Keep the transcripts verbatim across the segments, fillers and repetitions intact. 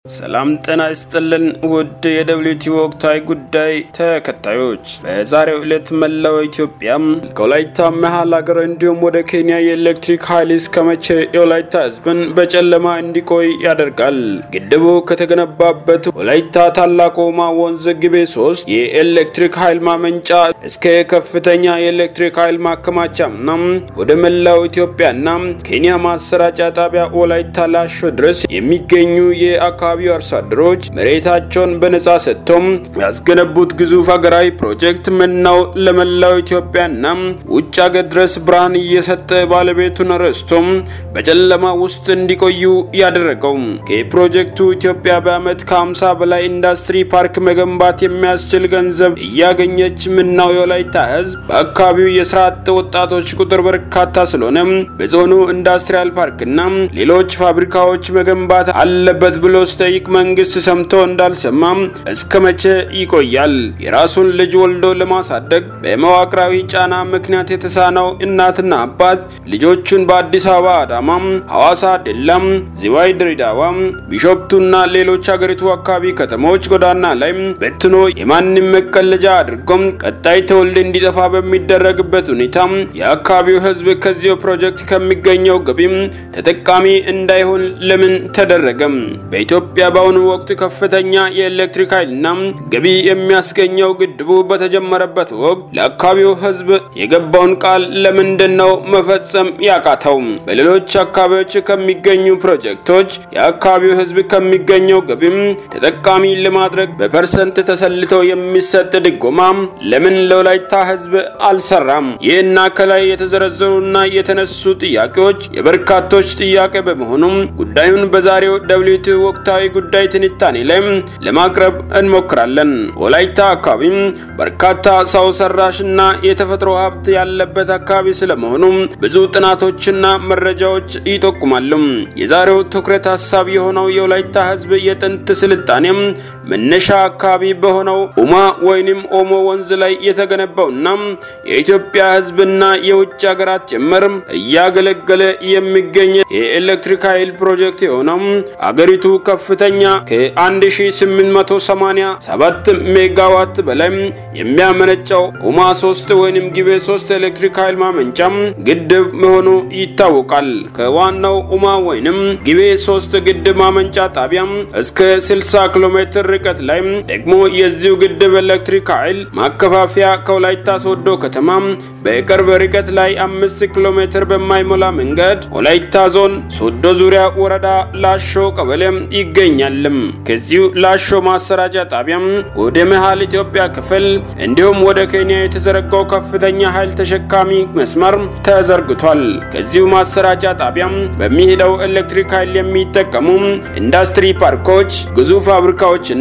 ሰላም ጤና ይስጥልን ውድ የደብሊውቲ ወቅታዊ ጉዳይ ተከታዮች በዛሬው ዕለት መላው ኢትዮጵያ ከወላይታ መሃል አገር እንዲሁም ወደ ኬንያ የኤሌክትሪክ ኃይል እስከመቼ የወላይታ ህዝብን በጨለማ እንዲቆይ ያደርጋል። ግድቡ ከተገነባበት ወላይታ ታላቁ ኦሞ ወንዝ ግቤ ሶስት የኤሌክትሪክ ኃይል ማመንጫ እስከ ከፍተኛ የኤሌክትሪክ ኃይል ማከማቻና ወደ መላው ኢትዮጵያና ኬንያ ማሰራጫ ጣቢያ ወላይታ ላሾ ድረስ የሚገኙ የአካ አካባቢው አርሶአደሮች መሬታቸውን በነጻ ሰጥተው ያስገነቡት ግዙፍ ሀገራዊ ፕሮጀክት ምነው ለመላው ኢትዮጵያና ውጭ ሀገር ድረስ ብርሃን እየሰጠ ባለቤቱን ረስቶ በጨለማ ውስጥ እንዲቆዩ ያደረገው። ከፕሮጀክቱ ኢትዮጵያ በአመት ከ50 በላይ ኢንዱስትሪ ፓርክ መገንባት የሚያስችል ገንዘብ እያገኘች ምነው የወላይታ ህዝብ በአካባቢው የሥራ አጥ ወጣቶች ቁጥር በርካታ ስለሆነ በዞኑ ኢንዱስትሪያል ፓርክና ሌሎች ፋብሪካዎች መገንባት አለበት ብሎ ጠይቅ መንግስት ሰምቶ እንዳልሰማም እስከመቼ ይቆያል? የራሱን ልጅ ወልዶ ለማሳደግ በመዋቅራዊ ጫና ምክንያት የተሳነው እናትና አባት ልጆቹን በአዲስ አበባ፣ አዳማ፣ ሐዋሳ፣ ደላም፣ ዝዋይ፣ ድሬዳዋ፣ ቢሾፍቱና ሌሎች ሀገሪቱ አካባቢ ከተሞች ጎዳና ላይ በትኖ የማንም መቀለጃ አድርጎም ቀጣይ ተወልደ እንዲጠፋ በሚደረግበት ሁኔታ የአካባቢው ህዝብ ከዚህ ፕሮጀክት ከሚገኘው ገቢም ተጠቃሚ እንዳይሆን ለምን ተደረገም? በኢትዮጵያ በአሁኑ ወቅት ከፍተኛ የኤሌክትሪክ ኃይልና ገቢ የሚያስገኘው ግድቡ በተጀመረበት ወቅት ለአካባቢው ህዝብ የገባውን ቃል ለምንድነው መፈጸም ያቃተው? በሌሎች አካባቢዎች ከሚገኙ ፕሮጀክቶች የአካባቢው ህዝብ ከሚገኘው ገቢም ተጠቃሚ ለማድረግ በፐርሰንት ተሰልቶ የሚሰጥ ድጎማ ለምን ለወላይታ ህዝብ አልሰራም? ይህና ከላይ የተዘረዘሩና የተነሱ ጥያቄዎች የበርካቶች ጥያቄ በመሆኑ ጉዳዩን በዛሬው ደብሊውቲ ወቅታዊ ጉዳይ ትንታኔ ላይ ለማቅረብ እንሞክራለን። ወላይታ አካባቢ በርካታ ሰው ሰራሽና የተፈጥሮ ሀብት ያለበት አካባቢ ስለመሆኑ ብዙ ጥናቶችና መረጃዎች ይጠቁማሉ። የዛሬው ትኩረት ሐሳብ የሆነው የወላይታ ህዝብ የጥንት ስልጣኔ መነሻ አካባቢ በሆነው ኡማ ወይንም ኦሞ ወንዝ ላይ የተገነባውና የኢትዮጵያ ህዝብና የውጭ ሀገራት ጭምር እያገለገለ የሚገኝ የኤሌክትሪክ ኃይል ፕሮጀክት የሆነው አገሪቱ ከፍተኛ ከ1887 ሜጋዋት በላይ የሚያመነጨው ኡማ ሶስት ወይንም ግቤ ሶስት ኤሌክትሪክ ኃይል ማመንጫ ግድብ መሆኑ ይታወቃል። ከዋናው ኡማ ወይንም ግቤ ሶስት ግድብ ማመንጫ ጣቢያ እስከ ስልሳ ኪሎ ሜትር ርቀት ላይ ደግሞ የዚሁ ግድብ ኤሌክትሪክ ኃይል ማከፋፈያ ከወላይታ ሶዶ ከተማ በቅርብ ርቀት ላይ አምስት ኪሎ ሜትር በማይሞላ መንገድ ወላይታ ዞን ሶዶ ዙሪያ ወረዳ ላሾ ቀበሌ ይገኛልም። ከዚሁ ላሾ ማሰራጫ ጣቢያ ወደ መሃል ኢትዮጵያ ክፍል እንዲሁም ወደ ኬንያ የተዘረጋው ከፍተኛ ኃይል ተሸካሚ መስመር ተዘርግቷል። ከዚሁ ማሰራጫ ጣቢያ በሚሄደው ኤሌክትሪክ ኃይል የሚጠቀሙ ኢንዱስትሪ ፓርኮች፣ ግዙፍ ፋብሪካዎችና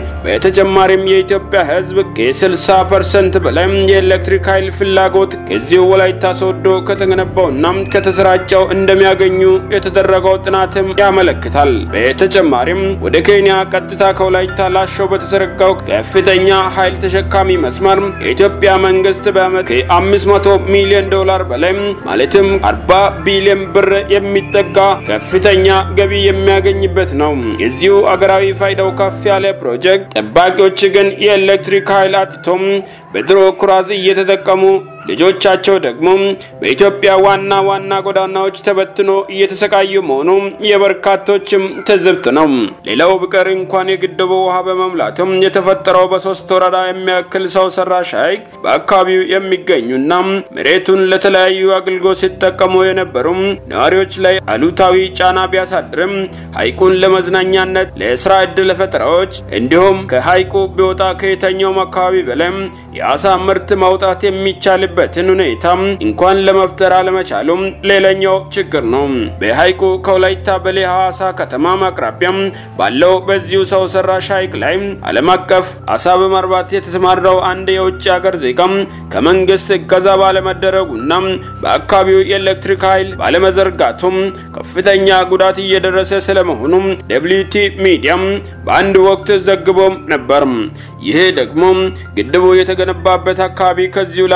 በተጨማሪም የኢትዮጵያ ህዝብ ከ60 ፐርሰንት በላይ የኤሌክትሪክ ኃይል ፍላጎት ከዚሁ ወላይታ ሶዶ ከተገነባውና ከተሰራጨው እንደሚያገኙ የተደረገው ጥናትም ያመለክታል። በተጨማሪም ወደ ኬንያ ቀጥታ ከወላይታ ላሾ በተዘረጋው ከፍተኛ ኃይል ተሸካሚ መስመር የኢትዮጵያ መንግስት በአመት ከአምስት መቶ ሚሊዮን ዶላር በላይ ማለትም አርባ ቢሊዮን ብር የሚጠጋ ከፍተኛ ገቢ የሚያገኝበት ነው። የዚሁ አገራዊ ፋይዳው ከፍ ያለ ፕሮጀክት ጠባቂዎች ግን የኤሌክትሪክ ኃይል አጥቶም በድሮ ኩራዝ እየተጠቀሙ ልጆቻቸው ደግሞ በኢትዮጵያ ዋና ዋና ጎዳናዎች ተበትኖ እየተሰቃዩ መሆኑ የበርካቶችም ትዝብት ነው። ሌላው ብቀር እንኳን የግድቡ ውሃ በመምላቱም የተፈጠረው በሶስት ወረዳ የሚያክል ሰው ሰራሽ ሐይቅ በአካባቢው የሚገኙና መሬቱን ለተለያዩ አገልግሎት ሲጠቀሙ የነበሩ ነዋሪዎች ላይ አሉታዊ ጫና ቢያሳድርም ሐይቁን ለመዝናኛነት ለስራ ዕድል ፈጠራዎች እንዲሁም ከሐይቁ ቢወጣ ከየተኛው አካባቢ በላይ የአሳ ምርት ማውጣት የሚቻል በትን ሁኔታ እንኳን ለመፍጠር አለመቻሉ ሌላኛው ችግር ነው። በሐይቁ ከወላይታ በሌ ሐዋሳ ከተማ አቅራቢያ ባለው በዚሁ ሰው ሰራሽ ሐይቅ ላይ ዓለም አቀፍ አሳ በማርባት የተሰማራው አንድ የውጭ ሀገር ዜጋ ከመንግስት እገዛ ባለመደረጉና በአካባቢው የኤሌክትሪክ ኃይል ባለመዘርጋቱ ከፍተኛ ጉዳት እየደረሰ ስለመሆኑ ደብሊውቲ ሚዲያ በአንድ ወቅት ዘግቦ ነበር። ይሄ ደግሞ ግድቡ የተገነባበት አካባቢ ከዚሁ ለሀገሪቱ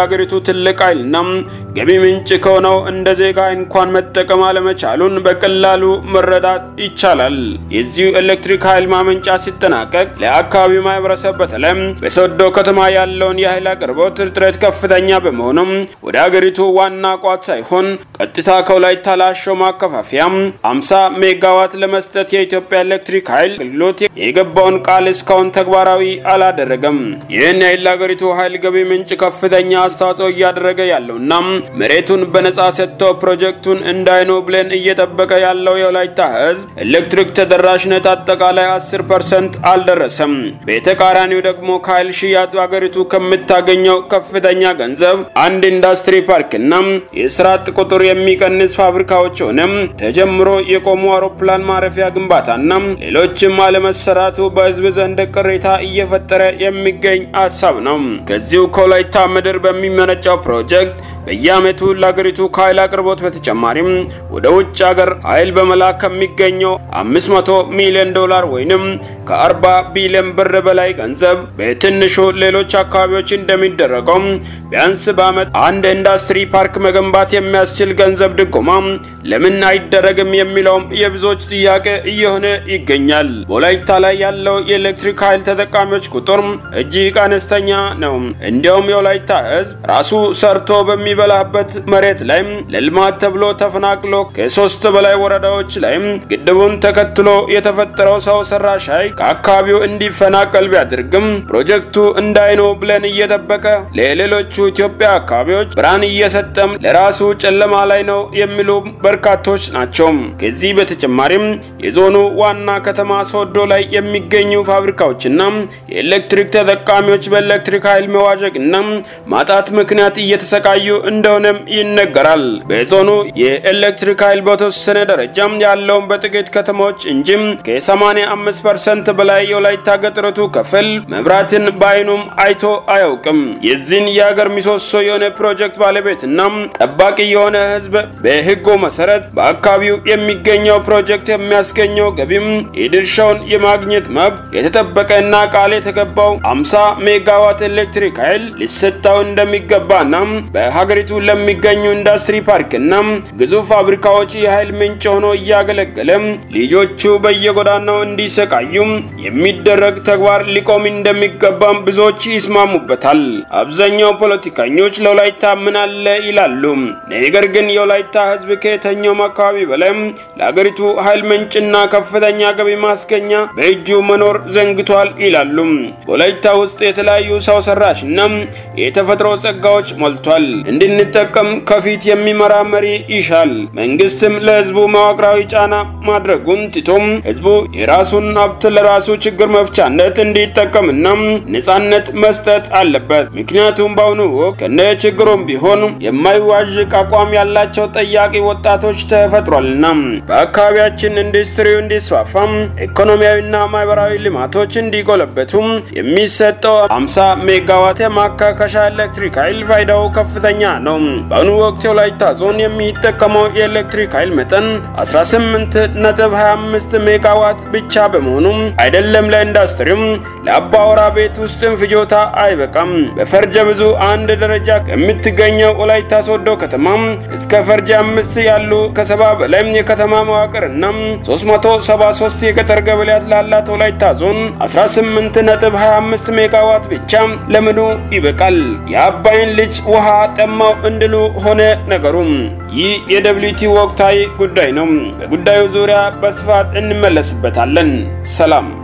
ትልቅ ኃይልና ገቢ ምንጭ ከሆነው እንደ ዜጋ እንኳን መጠቀም አለመቻሉን በቀላሉ መረዳት ይቻላል። የዚህ ኤሌክትሪክ ኃይል ማመንጫ ሲጠናቀቅ ለአካባቢው ማህበረሰብ በተለይ በሶዶ ከተማ ያለውን የኃይል አቅርቦት እጥረት ከፍተኛ በመሆኑ ወደ ሀገሪቱ ዋና ቋት ሳይሆን ቀጥታ ከወላይታ ላሾ ማከፋፈያ ሃምሳ ሜጋዋት ለመስጠት የኢትዮጵያ ኤሌክትሪክ ኃይል አገልግሎት የገባውን ቃል እስካሁን ተግባራዊ አላደረገም። ይህን የኃይል አገሪቱ ኃይል ገቢ ምንጭ ከፍተኛ አስተዋጽኦ እያደረገ ያለውና መሬቱን በነጻ ሰጥቶ ፕሮጀክቱን እንዳይኖ ብለን እየጠበቀ ያለው የወላይታ ህዝብ ኤሌክትሪክ ተደራሽነት አጠቃላይ አስር ፐርሰንት አልደረሰም። በተቃራኒው ደግሞ ከኃይል ሽያጭ አገሪቱ ከምታገኘው ከፍተኛ ገንዘብ አንድ ኢንዱስትሪ ፓርክና የስራ ቁጥር የሚቀንስ ፋብሪካዎች ሆነም ተጀምሮ የቆሙ አውሮፕላን ማረፊያ ግንባታና ሌሎችም አለመሰራቱ በህዝብ ዘንድ ቅሬታ እየፈጠረ የሚገኝ ሐሳብ ነው። ከዚሁ ከወላይታ ምድር በሚመነጨው ፕሮጀክት በየዓመቱ ለሀገሪቱ ከኃይል አቅርቦት በተጨማሪም ወደ ውጭ ሀገር ኃይል በመላክ ከሚገኘው አምስት መቶ ሚሊዮን ዶላር ወይንም ከአርባ ቢሊዮን ብር በላይ ገንዘብ በትንሹ ሌሎች አካባቢዎች እንደሚደረገው ቢያንስ በዓመት አንድ ኢንዱስትሪ ፓርክ መገንባት የሚያስችል ገንዘብ ድጎማ ለምን አይደረግም የሚለው የብዙዎች ጥያቄ እየሆነ ይገኛል። ወላይታ ላይ ያለው የኤሌክትሪክ ኃይል ተጠቃሚዎች ቁጥር እጅግ አነስተኛ ነው። እንዲያውም የወላይታ ህዝብ ራሱ ሰርቶ በሚበላበት መሬት ላይ ለልማት ተብሎ ተፈናቅሎ ከሶስት በላይ ወረዳዎች ላይ ግድቡን ተከትሎ የተፈጠረው ሰው ሰራሽ ኃይል ከአካባቢው እንዲፈናቀል ቢያደርግም ፕሮጀክቱ እንዳይኖ ብለን እየጠበቀ ለሌሎቹ ኢትዮጵያ አካባቢዎች ብርሃን እየሰጠም ለራሱ ጨለማ ላይ ነው የሚሉ በርካቶች ናቸው። ከዚህ በተጨማሪም የዞኑ ዋና ከተማ ሶዶ ላይ የሚገኙ ፋብሪካዎችና የኤሌክትሪክ ተጠቃሚዎች በኤሌክትሪክ ኃይል መዋዠቅና ማጣት ምክንያት እየተሰቃዩ እንደሆነም ይነገራል። በዞኑ የኤሌክትሪክ ኃይል በተወሰነ ደረጃ ያለው በጥቂት ከተሞች እንጂ ከሰማንያ አምስት ፐርሰንት በላይ የወላይታ ገጠሪቱ ክፍል መብራትን ባይኑም አይቶ አያውቅም። የዚህን የሀገር ምሰሶ የሆነ ፕሮጀክት ባለቤትና ጠባቂ የሆነ ህዝብ በህጉ መሰረት በአካባቢው የሚገኘው ፕሮጀክት የሚያስገኘው ገቢም የድርሻውን የማግኘት መብት የተጠበቀና ቃል የተገባው ሃምሳ ሜጋዋት ኤሌክትሪክ ኃይል ሊሰጣው እንደሚገባና በሀገሪቱ ለሚገኙ ኢንዱስትሪ ፓርክና ግዙፍ ፋብሪካዎች የኃይል ምንጭ ሆኖ እያገለገለ ልጆቹ በየጎዳናው እንዲሰቃዩ የሚደረግ ተግባር ሊቆም እንደሚገባም ብዙዎች ይስማሙበታል። አብዛኛው ፖለቲከኞች ለወላይታ ምን አለ ይላሉ። ነገር ግን የወላይታ ህዝብ ከየትኛውም አካባቢ በላይ ለሀገሪቱ ኃይል ምንጭና ከፍተኛ ገቢ ማስገኛ በእጁ መኖር ዘንግቷል ይላሉ። ወላይታ ውስጥ የተለያዩ ሰው ሰራሽና የተፈጥሮ ጸጋዎች ሞልቷል። እንድንጠቀም ከፊት የሚመራ መሪ ይሻል። መንግስትም ለህዝቡ መዋቅራዊ ጫና ማድረጉን ትቶም ህዝቡ የራሱን ሀብት ለራሱ ችግር መፍቻነት እንዲጠቀምና ነፃነት መስጠት አለበት። ምክንያቱም በአሁኑ ወቅት ከነ ችግሩም ቢሆን የማይዋዥቅ አቋም ያላቸው ጠያቂ ወጣቶች ተፈጥሯልና በአካባቢያችን ኢንዱስትሪው እንዲስፋፋ ኢኮኖሚያዊና ማህበራዊ ልማቶች እንዲጎለበቱ የሚሰጠው ሃምሳ ሜጋዋት የማካካሻ ኤሌክትሪክ ኃይል ፋይዳው ከፍተኛ ነው። በአሁኑ ወቅት የወላይታ ዞን የሚጠቀመው የኤሌክትሪክ ኃይል መጠን አስራ ስምንት ነጥብ ሃያ አምስት ሜጋዋት ብቻ በመሆኑ አይደለም ለኢንዱስትሪው ለአባወራ ቤት ውስጥ ፍጆታ አይበቃም። በፈርጀ ብዙ አንድ ደረጃ ከምትገኘው ወላይታ ሶዶ ከተማ እስከ ፈርጀ አምስት ያሉ ከሰባ በላይ የከተማ መዋቅርና ሶስት መቶ ሰባ ሶስት የገጠር ገበያት ላላት ወላይታ ዞን አስራ ስምንት ነጥብ ሃያ አምስት ሜጋዋት ብቻ ለምኑ ይበቃል? የአባይን ልጅ ውሃ ጠማው እንድሉ ሆነ ነገሩ። ይህ የደብሊቲ ወቅታዊ ጉዳይ ነው። በጉዳዩ ዙሪያ በስፋት እንመለስበታለን። ሰላም።